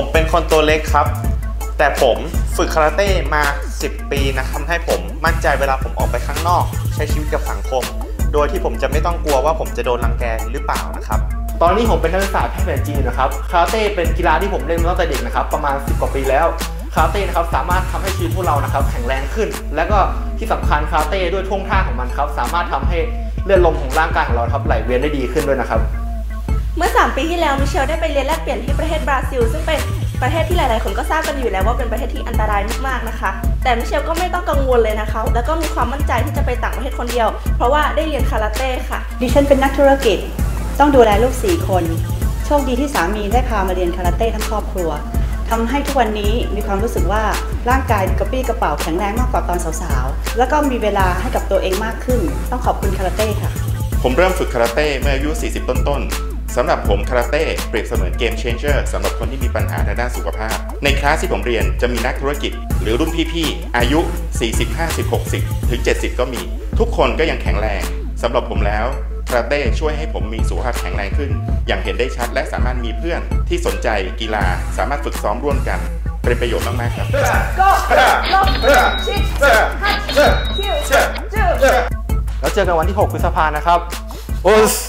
เป็นคนตัวเล็กครับแต่ผมฝึกคาราเต้มา10 ปีนะทำให้ผมมั่นใจเวลาผมออกไปข้างนอกใช้ชีวิตกับสังคมโดยที่ผมจะไม่ต้องกลัวว่าผมจะโดนรังแกหรือเปล่านะครับตอนนี้ผมเป็นนักศึกษาแพทย์แผนจีนนะครับคาราเต้เป็นกีฬาที่ผมเล่นมาตั้งแต่เด็กนะครับประมาณ10 กว่าปีแล้วคาราเต้นะครับสามารถทำให้ชีวิตพวกเรานะครับแข็งแรงขึ้นและก็ที่สำคัญคาราเต้ด้วยท่วงท่าของมันครับสามารถทำให้เลือดลมของร่างกายของเราครับไหลเวียนได้ดีขึ้นด้วยนะครับเมื่อ3 ปีที่แล้วมิเชลได้ไปเรียนแลกเปลี่ยนที่ประเทศบราซิลซึ่งเป็นประเทศที่หลายๆคนก็ทราบกันอยู่แล้วว่าเป็นประเทศที่อันตรายมากๆนะคะแต่มิเชลก็ไม่ต้องกังวลเลยนะคะแล้วก็มีความมั่นใจที่จะไปต่างประเทศคนเดียวเพราะว่าได้เรียนคาราเต้ค่ะดิฉันเป็นนักธุรกิจต้องดูแลลูก4 คนโชคดีที่สามีได้พามาเรียนคาราเต้ทั้งครอบครัวทำให้ทุกวันนี้มีความรู้สึกว่าร่างกายกระปรี้กระเป๋าแข็งแรงมากกว่าตอนสาวๆแล้วก็มีเวลาให้กับตัวเองมากขึ้นต้องขอบคุณคาราเต้ค่ะผมเริ่มฝึกคาราเต้เมื่ออายุ40 ต้นๆสำหรับผมคาราเต้เปรียบเสมือนเกมเชนเจอร์สำหรับคนที่มีปัญหาทางด้านสุขภาพในคลาสที่ผมเรียนจะมีนักธุรกิจหรือรุ่นพี่ๆอายุ40 50 60ถึง70ก็มีทุกคนก็ยังแข็งแรงสำหรับผมแล้วคาราเต้ช่วยให้ผมมีสุขภาพแข็งแรงขึ้นอย่างเห็นได้ชัดและสามารถมีเพื่อนที่สนใจกีฬาสามารถฝึกซ้อมร่วมกันเป็นประโยชน์มากๆครับแล้วเจอกันวันที่6 พฤษภาคมนะครับ